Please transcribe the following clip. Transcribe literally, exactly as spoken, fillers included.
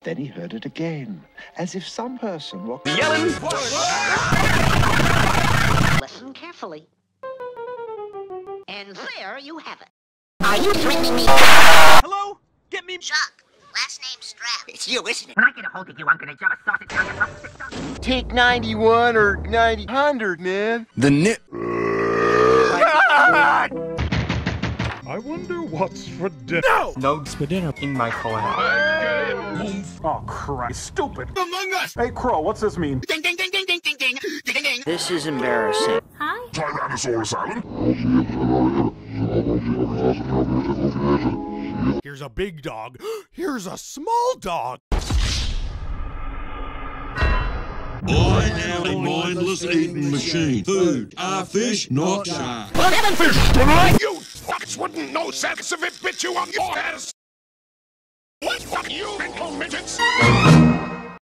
Then he heard it again, as if some person were yelling. Listen carefully. And there you have it. Are you threatening me? Hello? Get me... Chuck. Last name Strap. It's you, isn't it? When I get a hold of you, I'm gonna jam a sausage down your throat. Take ninety-one or ninety hundred, man. The nit. I wonder what's for dinner. No! Notes for dinner in my collab. Oh, crap. Stupid. Among Us! Hey, Crow, what's this mean? Ding, ding, ding, ding, ding, ding, ding, ding, ding. This is embarrassing. Hi. Tyrannosaurus Island. Here's a big dog. Here's a small dog. I am a mindless eating machine. Food are fish, not sharks. I'm having fish tonight! You fucks wouldn't know sex if it bit you on your ass! What fuck you mental midgets?